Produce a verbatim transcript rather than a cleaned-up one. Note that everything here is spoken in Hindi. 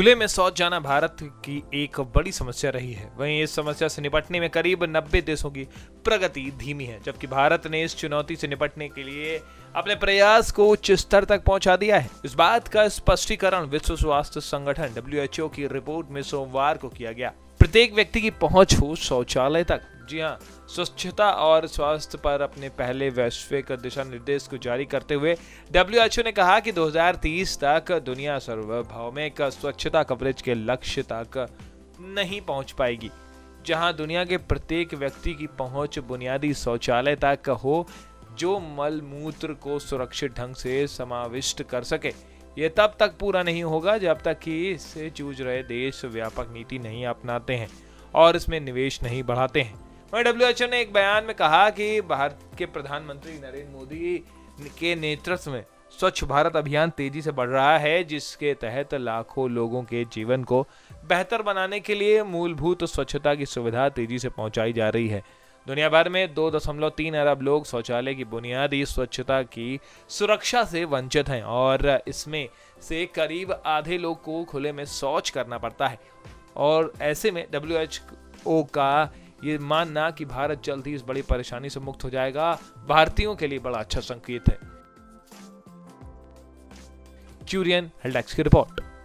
खुले में शौच जाना भारत की एक बड़ी समस्या रही है। वहीं इस समस्या से निपटने में करीब नब्बे देशों की प्रगति धीमी है, जबकि भारत ने इस चुनौती से निपटने के लिए अपने प्रयास को उच्च स्तर तक पहुंचा दिया है। इस बात का स्पष्टीकरण विश्व स्वास्थ्य संगठन डब्ल्यू एच ओ की रिपोर्ट में सोमवार को किया गया। प्रत्येक व्यक्ति की पहुंच हो शौचालय तक। जी हाँ, स्वच्छता और स्वास्थ्य पर अपने पहले वैश्विक दिशा निर्देश को जारी करते हुए डब्ल्यू एच ओ ने कहा कि दो हज़ार तीस तक दुनिया सार्वभौमिक स्वच्छता कवरेज के लक्ष्य तक नहीं पहुंच पाएगी, जहां दुनिया के प्रत्येक व्यक्ति की पहुंच बुनियादी शौचालय तक हो जो मल मूत्र को सुरक्षित ढंग से समाविष्ट कर सके। ये तब तक पूरा नहीं होगा जब तक कि इससे जूझ रहे देश व्यापक नीति नहीं अपनाते हैं और इसमें निवेश नहीं बढ़ाते हैं। वहीं डब्ल्यू एच ओ ने एक बयान में कहा कि भारत के प्रधानमंत्री नरेंद्र मोदी के नेतृत्व में स्वच्छ भारत अभियान तेजी से बढ़ रहा है, जिसके तहत लाखों लोगों के जीवन को बेहतर बनाने के लिए मूलभूत स्वच्छता की सुविधा तेजी से पहुंचाई जा रही है। दुनिया भर में दो दशमलव तीन अरब लोग शौचालय की बुनियादी स्वच्छता की सुरक्षा से वंचित हैं और इसमें से करीब आधे लोग को खुले में शौच करना पड़ता है। और ऐसे में डब्ल्यू एच ओ का ये मानना कि भारत जल्द ही इस बड़ी परेशानी से मुक्त हो जाएगा, भारतीयों के लिए बड़ा अच्छा संकेत है। क्यूरियन हेल्थ डेस्क की रिपोर्ट।